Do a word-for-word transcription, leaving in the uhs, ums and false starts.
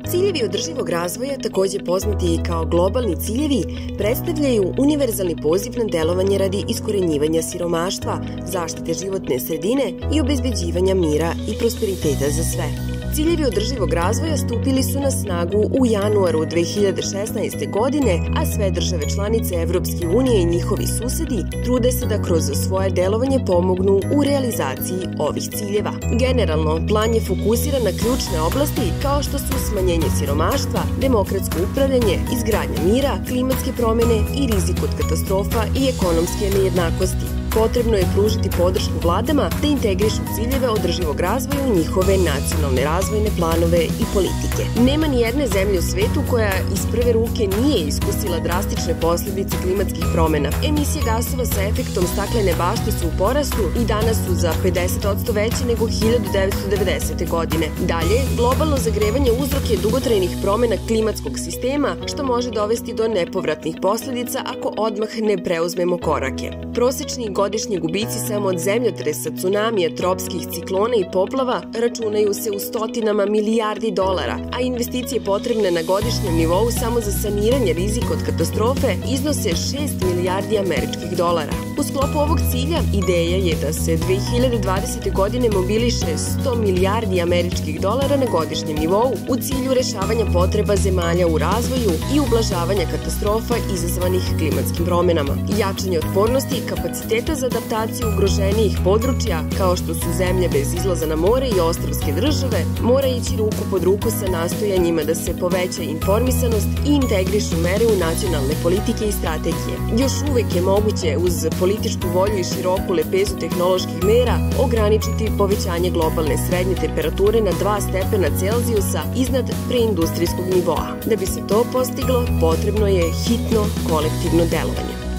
Ciljevi održivog razvoja, takođe poznati i kao globalni ciljevi, predstavljaju univerzalni poziv na delovanje radi iskorenjivanja siromaštva, zaštite životne sredine i obezbeđivanja mira i prosperiteta za sve. Ciljevi održivog razvoja stupili su na snagu u januaru dve hiljade šesnaeste. godine, a sve države članice Evropske unije i njihovi susedi trude se da kroz svoje delovanje pomognu u realizaciji ovih ciljeva. Generalno, plan je fokusiran na ključne oblasti kao što su smanjenje siromaštva, demokratsko upravljanje, izgradnja mira, klimatske promene i rizik od katastrofa i ekonomske nejednakosti. Potrebno je pružiti podršku vladama da integrišu ciljeve održivog razvoja u njihove nacionalne razvojne planove i politike. Nema ni jedne zemlje u svetu koja iz prve ruke nije iskusila drastične posljedice klimatskih promena. Emisije gasova sa efektom staklene bašte su u porastu i danas su za pedeset posto veće nego hiljadu devetsto devedesete. godine. Dalje, globalno zagrevanje uzrok je dugotrajnih promena klimatskog sistema, što može dovesti do nepovratnih posljedica ako odmah ne preuzmemo korake. Prosečni godišnji gubici samo od zemljotresa, tsunamija, tropskih ciklona i poplava računaju se u stotinama milijardi dolara, a investicije potrebne na godišnjem nivou samo za saniranje rizika od katastrofe iznose šest milijardi američkih dolara. U sklopu ovog cilja ideja je da se dve hiljade dvadesete. godine mobiliše sto milijardi američkih dolara na godišnjem nivou u cilju rešavanja potreba zemalja u razvoju i ublažavanja katastrofa izazvanih klimatskim promenama. Jačanje otpornosti i kapaciteta za adaptaciju ugroženijih područja, kao što su zemlje bez izlaza na more i ostrvske države, mora ići ruku pod ruku sa nastojanjima da se poveća informisanost i integrišu mere u nacionalne politike i strategije. Još uvek je moguće uz političku volju i široku lepezu tehnoloških mera ograničiti povećanje globalne srednje temperature na dva stepena Celzijusa iznad preindustrijskog nivoa. Da bi se to postiglo, potrebno je hitno kolektivno delovanje.